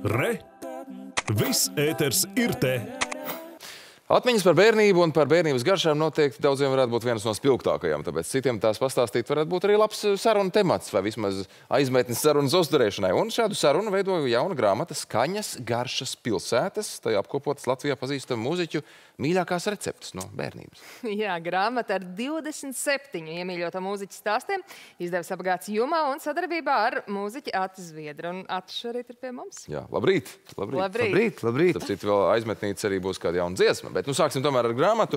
Re! Viss ēters ir te! Atmiņas par bērnību un par bērnības garšām noteikti daudziem varētu būt vienas no spilgtākajām, tāpēc citiem tās pastāstīt varētu būt arī labs sarunu temats vai vismaz aizmetnis sarunas uzturēšanai. Un šādu sarunu veidoju jauna grāmata Skaņas, garšas, pilsētas, tajā apkopotas Latvijā pazīstamu mūziķu mīļākās receptes no bērnības. Jā, grāmata ar 27 iemīļoto mūziķu stāstiem izdevs Apgāds Jumā un sadarbībā ar mūziķi Ati Zviedru. Un Ati šorīt ir pie mums. Jā, labrīt! Labrīt! Starp citu, vēl aizmetnīts arī būs kāda jauna dziesma. Bet nu sāksim tomēr ar grāmatu.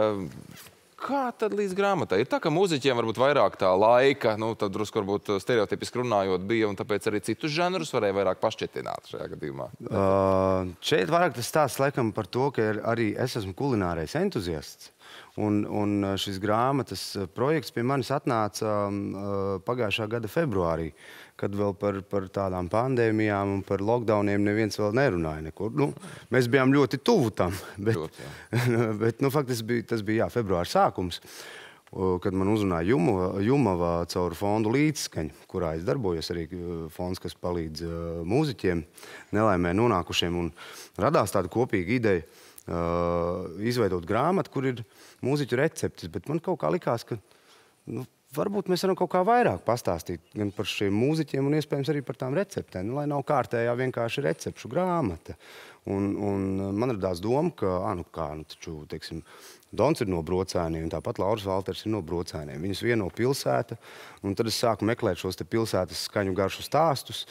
Kā tad līdz grāmatai? Ir tā, ka mūziķiem varbūt vairāk tā laika, nu tad drusku varbūt stereotipiski runājot bija, un tāpēc arī citus žanrus varēja vairāk pašķetināt šajā gadījumā. Šeit vairāk tas stāsts laikam par to, ka arī es esmu kulinārais entuziasts. Un šis grāmatas projekts pie manis atnāca pagājušā gada februārī, kad vēl par tādām pandēmijām un par lockdowniem neviens vēl nerunāja nekur. Nu, mēs bijām ļoti tuvu tam, bet nu, faktiski tas bija februāra sākums, kad man uzrunāja Jumava caur fondu Līdzskaņa, kurā es darbojos, arī fonds, kas palīdz mūziķiem nelaimē nonākušiem, un radās tāda kopīga ideja izveidot grāmatu, kur ir mūziķu receptes, bet man kaut kā likās, ka nu, varbūt mēs varam kaut kā vairāk pastāstīt gan par šiem mūziķiem un iespējams arī par tām receptēm, nu, lai nav kārtējā vienkārši recepšu grāmata. Un man radās doma, ka, taču, teiksim, Dons ir no Brocēniem, tāpat Lauris Valters ir no Brocēniem. Viņus vieno pilsēta, un tad es sāku meklēt šos te pilsētas skaņu garšu stāstus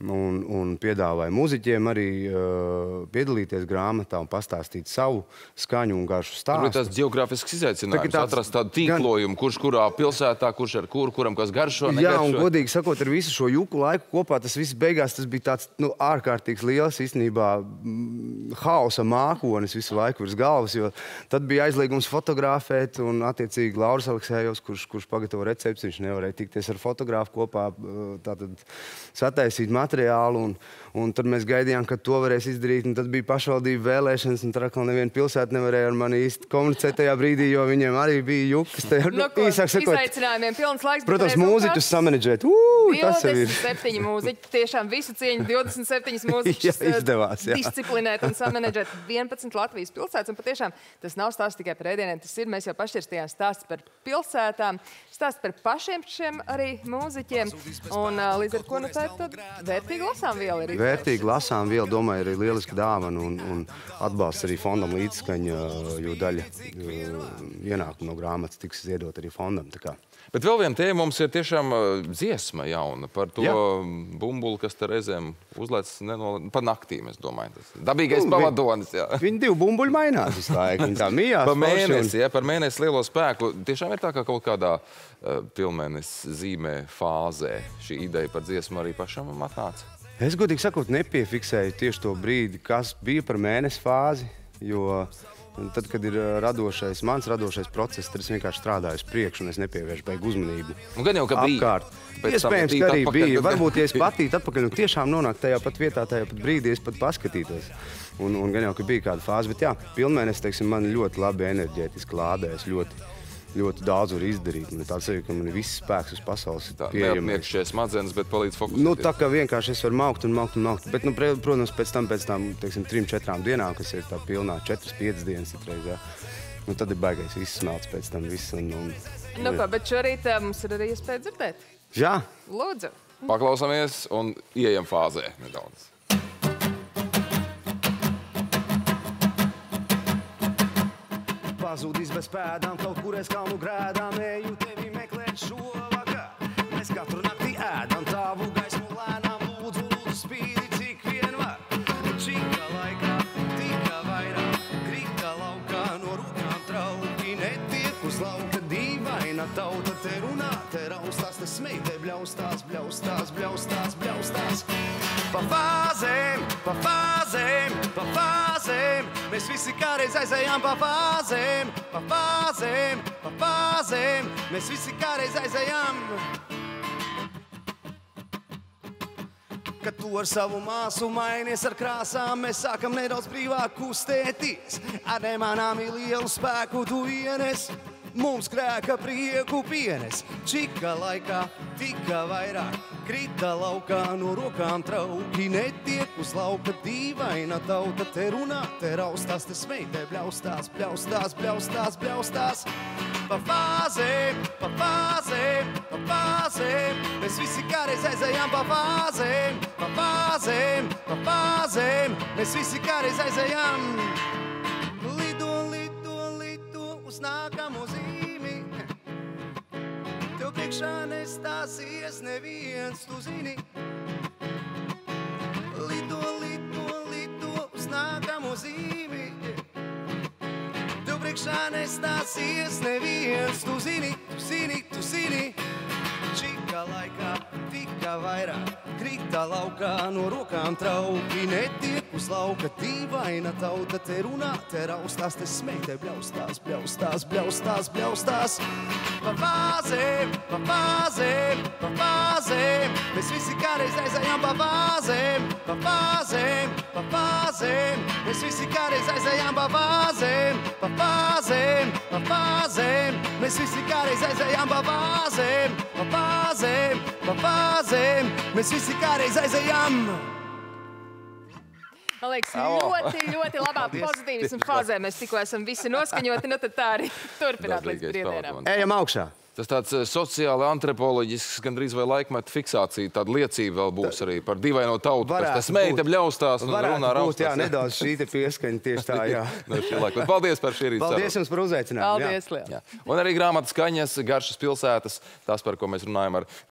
un piedāvāju mūziķiem arī piedalīties grāmatā un pastāstīt savu skaņu un garšu stāstu. Varbūt tās geogrāfisks izaicinājums, atrast tādu tīklojumu, kurš kurā pilsētā, kurš ar kuru, kuram kas garšo, negaršo. Jā, un godīgi sakot, ar visu šo juku laiku kopā, tas viss beigās, tas bija tāds, nu, ārkārtīgs liels, īstenībā, haosa mākonis visu laiku virs galvas, jo tad bija aizliegums fotografēt, un attiecīgi Lauris Aleksējovs, kurš pagatavo recepti, viņš nevarēja tikties ar fotografu kopā, tātad sataisīt materiālu, un tad mēs gaidījām, ka to varēs izdarīt, un tad bija pašvaldību vēlēšanas, un tad atkal neviena pilsēta nevarēja ar mani īsti komunicēt tajā brīdī, jo viņiem arī bija jukas. Izaicinājumiem pilns laiks. Protams, mūziķus samanedžēt. Tas jau ir. 27 mūziķi, tiešām visu cieņu 27 mūziķus disciplinēt un samanedžēt 11 Latvijas pilsētas, un patiešām tas nav stāsts tikai par ēdieniem, tas ir, mēs jau pašķirstījām stāsts par pilsētām, stāsts par pašiem šiem arī mūziķiem, un līdz ar ko, nu, tā ir tāda vērtīga lasāmviela arī. Vērtīga lasāmviela, domāju, ir lieliski dāvana un atbalsts arī fondam Līdzskaņa, jo daļa ienākuma no grāmatas tiks ziedot arī fondam, tā kā. Bet vēl viena tēma mums ir tiešām dziesma jauna par to bumbuli, kas te reizēm uzlēc pa naktīm, es domāju. Tas dabīgais pavadonis, jā. Viņi divi bumbuļi mainās visu laiku, viņi tā mījās. Pa mēnesi, par mēnesi lielo spēku. Tiešām ir tā, ka kaut kādā pilnēnes zīmē fāzē šī ideja par dziesmu arī pašam atnāca? Es godīgi sakot nepiefiksēju tieši to brīdi, kas bija par mēnesi fāzi, jo tad, kad ir mans radošais process, tad es vienkārši strādāju uz priekšu un es nepievēršu beigu uzmanību. Un gan jau, ka bija. Iespējams, ka arī bija. Varbūt, ja es patītu atpakaļ un tiešām nonāk tajā pat vietā, tajā pat brīdī, es pat paskatītos. Un gan jau, ka bija kāda fāze, bet jā, pilnmēnesis, teiksim, man ļoti labi enerģētiski lādēs, ļoti daudz var izdarīt. Man ir tāds sevi, ka man ir viss spēks uz pasaules pieejams. Neapmiekšie smadzenes, bet palīdz fokusēties. Nu, tā kā vienkārši es varu maukt un maukt un maukt. Bet, nu, protams, pēc tam, teiksim, 3-4 dienām, kas ir tā pilnā 4-5 dienas citreiz, jā. Nu, tad ir baigais viss smelts pēc tam viss. Nu ko, bet šorīt mums ir arī iespēja dzirdēt. Jā. Lūdzu. Paklausamies un ieejam fāzē nedaudz. Pazudis bez pēdām, kaut kur es kalnu grēdām, eju tevi meklēt šovakar. Mēs katru nakti ēdam tavu gaismu lēnām, lūdzu spīdi, cik vien var. Čika laikā, tika vairāk, krita laukā, no rūkām trauki, netiek uz lauka dīvaina tauta, te runā, te raustās, te smej, te bļaustās, bļaustās, bļaustās, bļaustās. Pa fāzēm, pa fāzēm, pa fāzēm, mēs visi kādreiz aizējām pa fāzēm, pa fāzēm, pa fāzēm, mēs visi kādreiz aizējām. Kad tu ar savu māsu mainies ar krāsām, mēs sākam nedaudz brīvāk kustēties. Ar nemanām lielu spēku tu ienes, mums krēka prieku pienes. Čika laikā tika vairāk, krita laukā no rokām trauki, netiek uz lauka dīvaina tauta, te runā, te raustās, te smēj, bļaustās, bļaustās, bļaustās, bļaustās. Pa fāzēm, pa fāzēm, pa fāzēm, mēs visi kādreiz aizējām pa fāzēm, pa fāzēm, pa fāzēm, mēs visi kādreiz aizējām. Lido, lido, lido uz nākamo zīmi, tev priekšā nestāsies neviens, tu zini. Lido, lido, lido uz nākamo zīmi, tev priekšā nestāsies neviens, tu zini, tu zini, tu zini. Čika laikā tika vairāk, krita laukā no rokām trauki, netiek uz lauka dīvaina tauta, te runā, te raustās, te smēj, te bļaustās, bļaustās, bļaustās, bļaustās. Pa fāzēm, pa fāzēm, pa fāzēm, mēs visi kādreiz aizējām pa fāzēm, pa fāzēm, pa fāzēm, mēs visi kādreiz aizējām pa fāzēm, pa fāzēm, pa fāzēm, mēs visi kādreiz aizējām pa fāzēm, pa fāzēm, pa fāzēm, mēs visi kādreiz aizējām. Man liekas, ļoti, ļoti labā pozitīvismu fāzē mēs tikko esam visi noskaņoti, nu tad tā arī turpināt līdz brīvdienām. Ejam augšā. Tas tāds sociāli antropoloģisks, gandrīz vai laikmeta fiksācija, tāda liecība vēl būs arī par dīvaino tautu, kas te smēj, te bļaustās un runā raustās. Jā, nedaudz šī te pieskaņa tieši tā, jā. Paldies par šī rīta sarunu. Paldies jums par uzaicinājumu. Paldies, liels. Un arī grāmatas Skaņas, Garšas pilsētas, tās, par ko mēs runājam ar